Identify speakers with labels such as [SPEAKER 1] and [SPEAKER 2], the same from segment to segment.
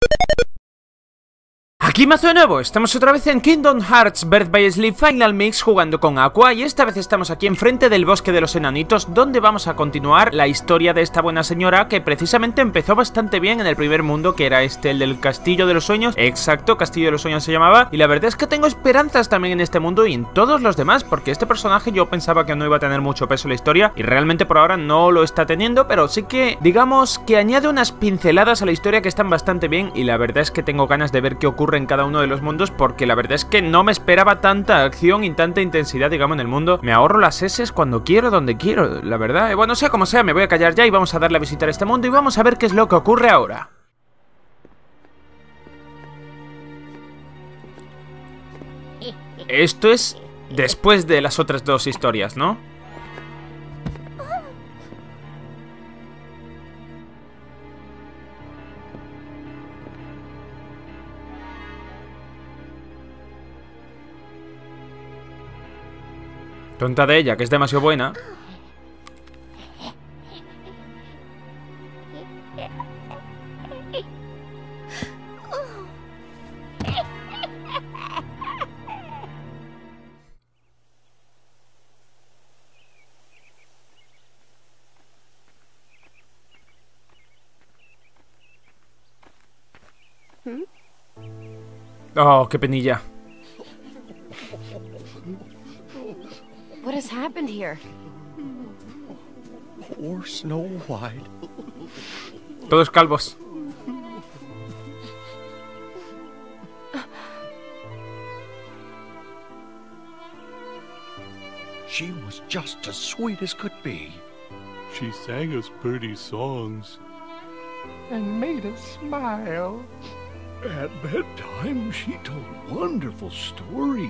[SPEAKER 1] Aquí mazo de nuevo, estamos otra vez en Kingdom Hearts Birth by Sleep Final Mix jugando con Aqua. Y esta vez estamos aquí enfrente del bosque de los enanitos, donde vamos a continuar la historia de esta buena señora, que precisamente empezó bastante bien en el primer mundo, que era el del Castillo de los Sueños. Exacto, Castillo de los Sueños se llamaba. Y la verdad es que tengo esperanzas también en este mundo y en todos los demás, porque este personaje yo pensaba que no iba a tener mucho peso en la historia, y realmente por ahora no lo está teniendo, pero sí que, digamos, que añade unas pinceladas a la historia que están bastante bien. Y la verdad es que tengo ganas de ver qué ocurre en cada uno de los mundos, porque la verdad es que no me esperaba tanta acción y tanta intensidad, digamos, en el mundo. Me ahorro las S cuando quiero, donde quiero, la verdad. Bueno, sea como sea, me voy a callar ya y vamos a darle a visitar este mundo y vamos a ver qué es lo que ocurre ahora. Esto es después de las otras dos historias, ¿no? Tonta de ella, que es demasiado buena. Oh, qué penilla.
[SPEAKER 2] What has happened here?
[SPEAKER 3] Poor Snow White.
[SPEAKER 1] Todos calvos.
[SPEAKER 3] She was just as sweet as could be.
[SPEAKER 4] She sang us pretty songs.
[SPEAKER 3] And made us smile. At bedtime, she told wonderful stories.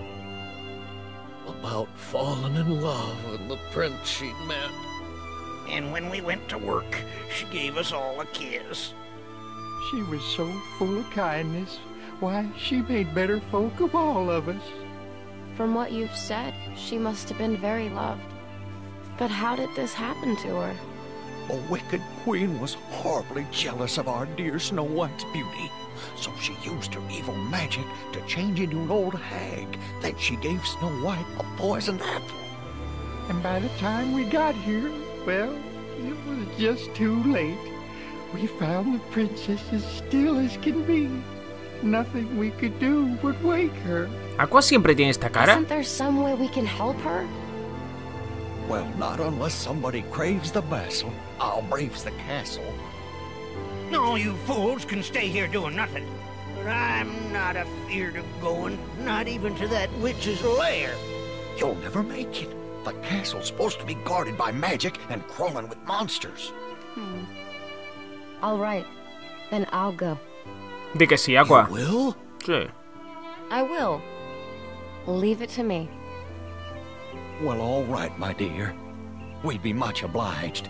[SPEAKER 3] About falling in love with the prince she'd met.
[SPEAKER 5] And when we went to work, she gave us all a kiss.
[SPEAKER 6] She was so full of kindness. Why, she made better folk of all of us.
[SPEAKER 2] From what you've said, she must have been very loved. But how did this happen to her?
[SPEAKER 3] A wicked queen was horribly jealous of our dear Snow White's beauty. So she used her evil magic to change into an old hag. Then she gave Snow White a poisoned apple.
[SPEAKER 6] And by the time we got here, well, it was just too late. We found the princess as still as can be. Nothing we could do would wake her.
[SPEAKER 1] ¿Aqua siempre tiene esta cara?
[SPEAKER 2] Isn't there some way we can help her?
[SPEAKER 3] Well, not unless somebody craves the vessel. I'll braves the castle.
[SPEAKER 5] No, you fools can stay here doing nothing. But I'm not afeard of going, not even to that witch's lair.
[SPEAKER 3] You'll never make it. The castle's supposed to be guarded by magic and crawling with monsters.
[SPEAKER 2] All right, then I'll go.
[SPEAKER 1] Di que sí, Aqua.
[SPEAKER 3] You will?
[SPEAKER 1] Sí.
[SPEAKER 2] I will. Leave it to me.
[SPEAKER 3] Well, all right, my dear. We'd be much obliged.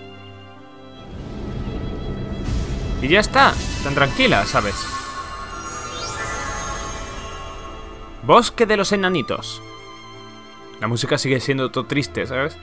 [SPEAKER 1] Y ya está, tan tranquila, ¿sabes? Bosque de los enanitos. La música sigue siendo todo triste, ¿sabes?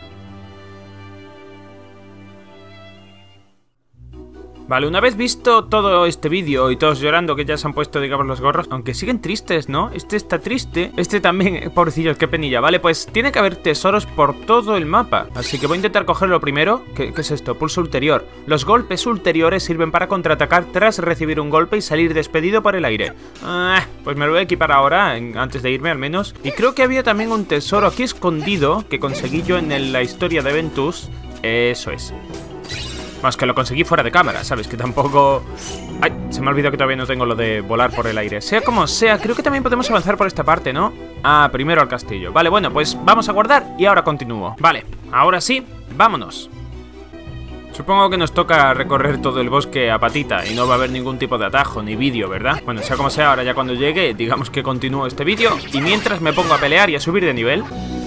[SPEAKER 1] Vale, una vez visto todo este vídeo y todos llorando que ya se han puesto, digamos, los gorros, aunque siguen tristes, ¿no? Este está triste, este también, pobrecillos, qué penilla. Vale, pues tiene que haber tesoros por todo el mapa, así que voy a intentar cogerlo primero. ¿Qué es esto? Pulso ulterior. Los golpes ulteriores sirven para contraatacar tras recibir un golpe y salir despedido por el aire. Pues me lo voy a equipar ahora, antes de irme al menos. Y creo que había también un tesoro aquí escondido que conseguí yo en la historia de Ventus. Eso es. Más que lo conseguí fuera de cámara, ¿sabes? Que tampoco... Ay, se me ha olvidado que todavía no tengo lo de volar por el aire. Sea como sea, creo que también podemos avanzar por esta parte, ¿no? Ah, primero al castillo. Vale, bueno, pues vamos a guardar y ahora continúo. Vale, ahora sí, vámonos. Supongo que nos toca recorrer todo el bosque a patita y no va a haber ningún tipo de atajo ni vídeo, ¿verdad? Bueno, sea como sea, ahora ya cuando llegue, digamos que continúo este vídeo y mientras me pongo a pelear y a subir de nivel.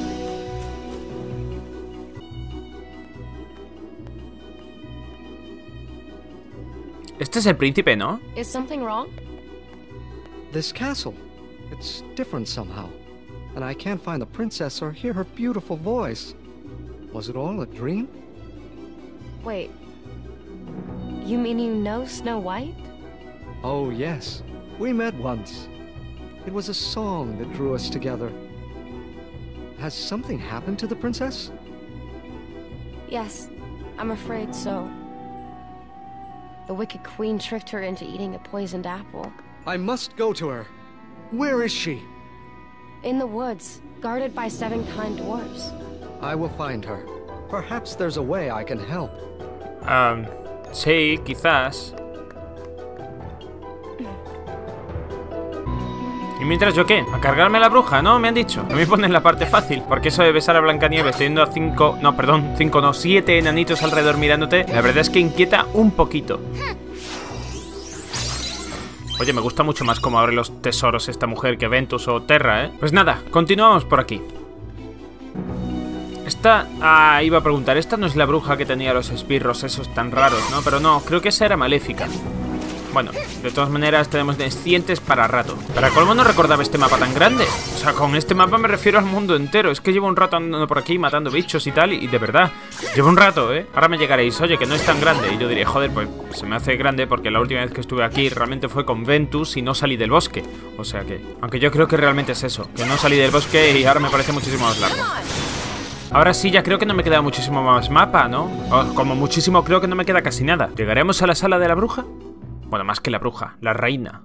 [SPEAKER 1] Este es el príncipe, ¿no?
[SPEAKER 2] Is something wrong?
[SPEAKER 7] This castle. It's different somehow. And I can't find the princess or hear her beautiful voice. Was it all a dream?
[SPEAKER 2] Wait. You mean you know Snow White?
[SPEAKER 7] Oh, yes. We met once. It was a song that drew us together. Has something happened to the princess?
[SPEAKER 2] Yes, I'm afraid so. The Wicked Queen tricked her into eating a poisoned apple.
[SPEAKER 7] I must go to her. Where is she?
[SPEAKER 2] In the woods, guarded by 7 kind dwarves.
[SPEAKER 7] I will find her. Perhaps there's a way I can help.
[SPEAKER 1] Sí, quizás. ¿Y mientras yo qué? ¿A cargarme a la bruja? ¿No? Me han dicho. A mí ponen la parte fácil. Porque eso de besar a Blancanieves teniendo a 7 enanitos alrededor mirándote, la verdad es que inquieta un poquito. Oye, me gusta mucho más cómo abre los tesoros esta mujer que Ventus o Terra, ¿eh? Pues nada, continuamos por aquí. Esta... Ah, iba a preguntar. Esta no es la bruja que tenía los esbirros esos tan raros, ¿no? Pero no, creo que esa era Maléfica. Bueno, de todas maneras tenemos descientes para rato. Para colmo no recordaba este mapa tan grande. O sea, con este mapa me refiero al mundo entero. Es que llevo un rato andando por aquí matando bichos y tal. Y de verdad, llevo un rato, ¿eh? Ahora me llegaréis, oye, que no es tan grande. Y yo diré, joder, pues se me hace grande porque la última vez que estuve aquí realmente fue con Ventus y no salí del bosque. O sea que, aunque yo creo que realmente es eso, que no salí del bosque y ahora me parece muchísimo más largo. Ahora sí, ya creo que no me queda muchísimo más mapa, ¿no? O como muchísimo creo que no me queda casi nada. ¿Llegaremos a la sala de la bruja? Bueno, más que la bruja, la reina.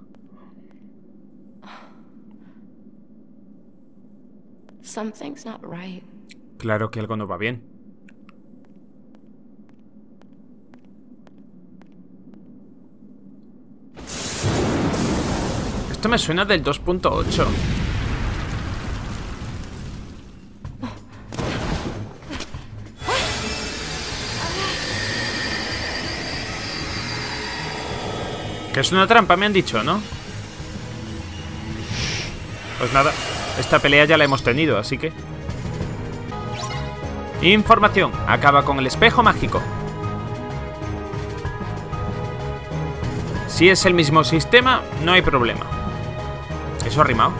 [SPEAKER 2] Something's not right.
[SPEAKER 1] Claro que algo no va bien. Esto me suena del 2.8. Que es una trampa, me han dicho, ¿no? Pues nada, esta pelea ya la hemos tenido, así que... Información, acaba con el espejo mágico. Si es el mismo sistema, no hay problema. ¿Eso ha rimado?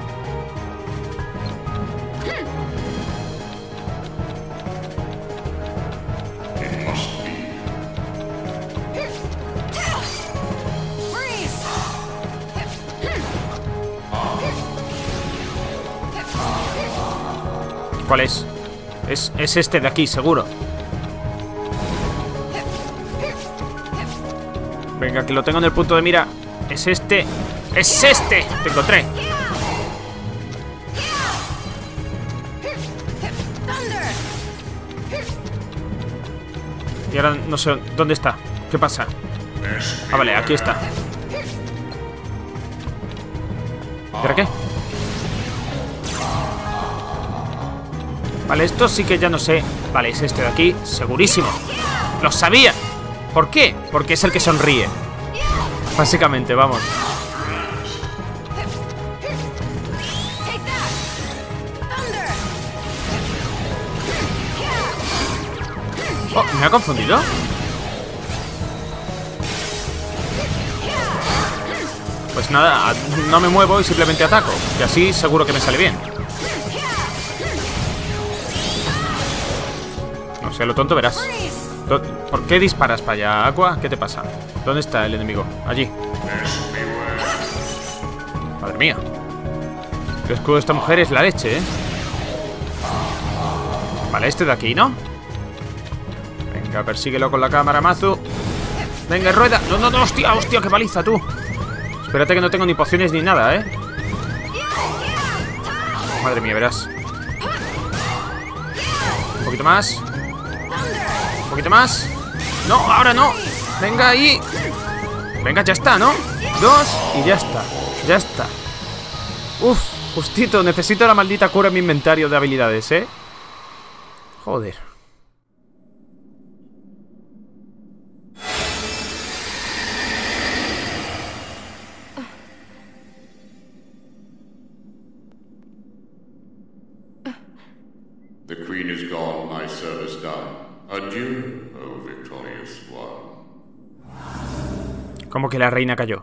[SPEAKER 1] ¿Cuál es? Es este de aquí, seguro. Venga, que lo tengo en el punto de mira. Es este. ¡Es este! Te encontré. Y ahora no sé dónde está. ¿Qué pasa? Ah, vale, aquí está. ¿Y ahora qué? Vale, esto sí que ya no sé. Vale, es este de aquí, segurísimo. ¡Lo sabía! ¿Por qué? Porque es el que sonríe. Básicamente, vamos. Oh, ¿me ha confundido? Pues nada, no me muevo y simplemente ataco. Y así seguro que me sale bien. No sé, lo tonto verás. ¿Por qué disparas para allá, Aqua? ¿Qué te pasa? ¿Dónde está el enemigo? Allí. Madre mía. El escudo de esta mujer es la leche, ¿eh? Vale, este de aquí, ¿no? Venga, persíguelo con la cámara, Mazu. Venga, rueda. No, no, no, hostia, hostia, qué paliza, tú. Espérate que no tengo ni pociones ni nada, ¿eh? Madre mía, verás. Un poquito más. Un poquito más. No, ahora no. Venga ahí. Venga, ya está, ¿no? 2 y ya está. Ya está. Uf, justito. Necesito la maldita cura en mi inventario de habilidades, ¿eh? Joder.
[SPEAKER 8] The Queen is gone, my service done. Adieu, oh victorious one.
[SPEAKER 1] Como que la reina cayó.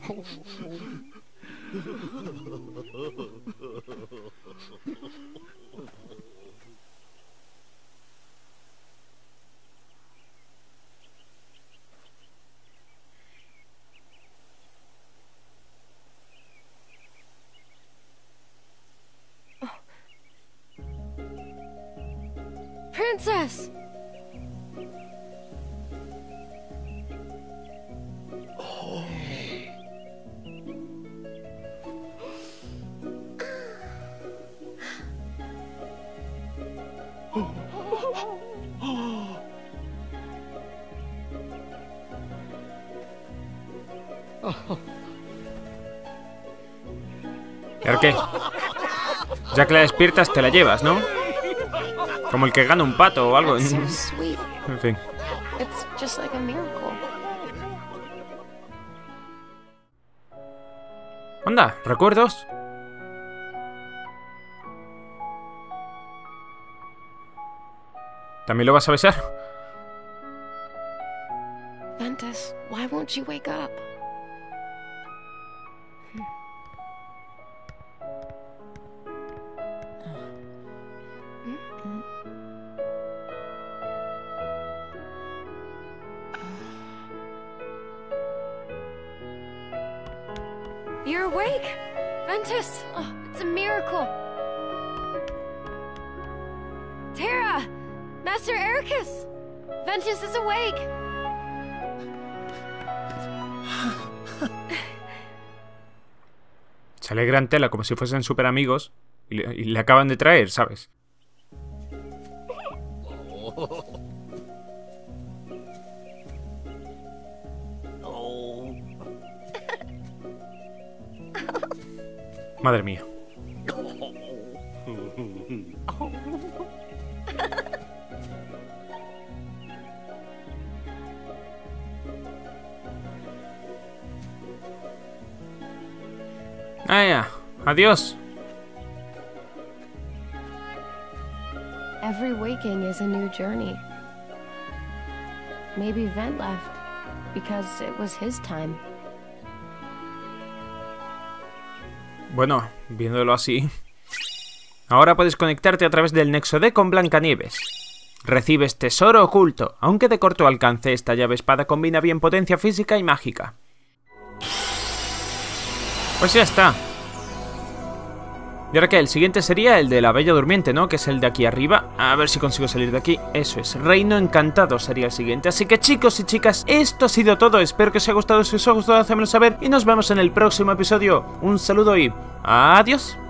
[SPEAKER 2] Princess!
[SPEAKER 1] ¿Y ahora qué? Ya que la despiertas te la llevas, ¿no? Como el que gana un pato o algo.
[SPEAKER 2] That's so sweet.
[SPEAKER 1] En fin.
[SPEAKER 2] It's just like a miracle.
[SPEAKER 1] Anda, recuerdos. ¿También lo vas a besar?
[SPEAKER 2] Ventus, why won't you wake up? You're awake! Ventus! Oh, it's a miracle! Terra! Master Ericus! Ventus is awake!
[SPEAKER 1] Se alegra en tela como si fuesen súper amigos y le acaban de traer, ¿sabes? Madre mía. Ah, ya. Adiós.
[SPEAKER 2] Every waking is a new journey. Maybe Vent left because it was his time.
[SPEAKER 1] Bueno, viéndolo así. Ahora puedes conectarte a través del Nexo D con Blancanieves. Recibes tesoro oculto, aunque de corto alcance. Esta llave espada combina bien potencia física y mágica. Pues ya está. Y ahora que el siguiente sería el de la Bella Durmiente, ¿no? Que es el de aquí arriba. A ver si consigo salir de aquí. Eso es, Reino Encantado sería el siguiente. Así que chicos y chicas, esto ha sido todo. Espero que os haya gustado. Si os ha gustado, hacémoslo saber. Y nos vemos en el próximo episodio. Un saludo y adiós.